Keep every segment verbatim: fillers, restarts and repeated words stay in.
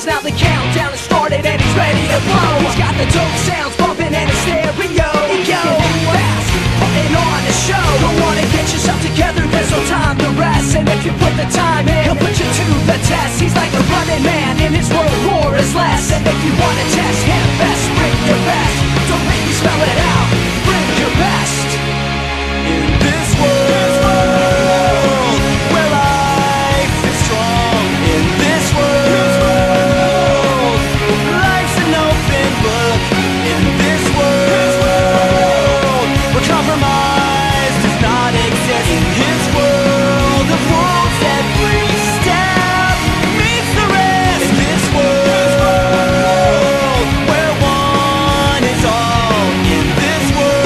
now the countdown has started and he's ready to blow. He's got the dope sounds bumping and his stereo. He go fast, putting on a show. Don't wanna get yourself together, there's no time to rest. And if you put the time in, he'll put you to the test. He's like a running man and his world war is less. And if you wanna test him, best bring your best. Don't make me spell it out, bring your best. In this world where life is strong, in this world life's an open book. In this world where compromise does not exist. In his world of rules, every step meets the rest. In this world where one is all. In this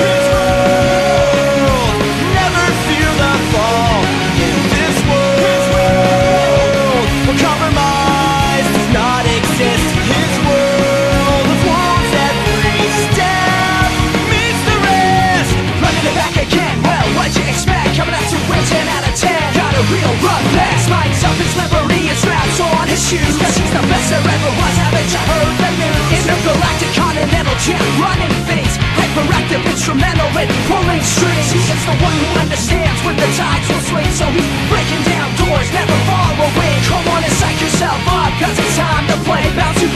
world never fear the fall. In this world where compromise does not exist. His world of rules, every step meets the rest. Running it back again, well, what'd you expect? Coming out to win ten out of ten. Got a real rough neck. Spikes up his livery and straps on his shoes. Cause he's the best there ever was, haven't you heard the news? Intergalactic continental champ, running things. Hyperactive, instrumental in pulling strings. He is the one who understands when the tides will swing. So he's breaking down doors, never far away. Come on and psych yourself up, cause it's time to play. Bounce to